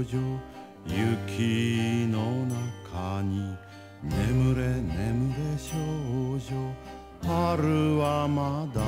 女雪の中に眠れ眠れ少女春はまだ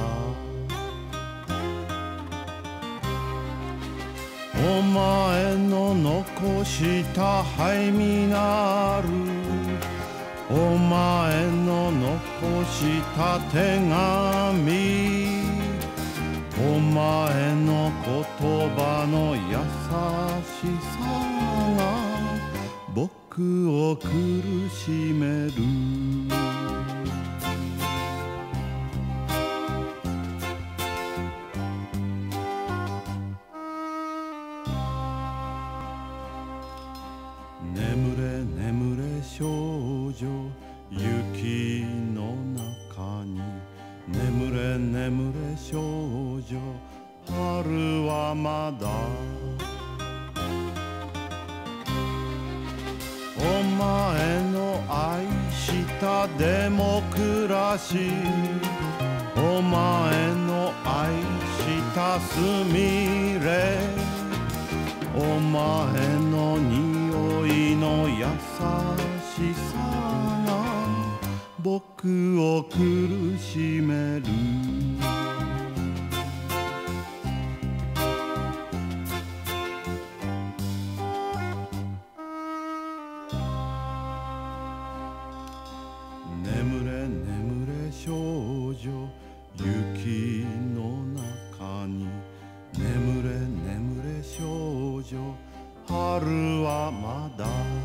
お前の残した灰になるお前の残した手紙お前の言葉の優しさが僕を苦しめる眠れ眠れ少女雪の中に眠れ眠れ少女春はまだお前の愛したデモクラシーお前の愛したすみれお前の匂いの優しさが僕を苦しめる眠れ眠れ少女雪の中に眠れ眠れ少女春はまだ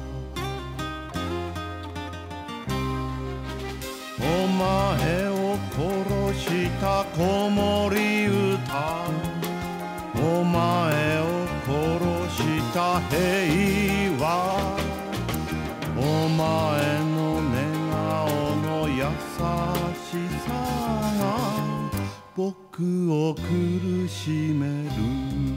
お前を殺した子守歌お前を殺した平和お前の寝顔の優しさが僕を苦しめる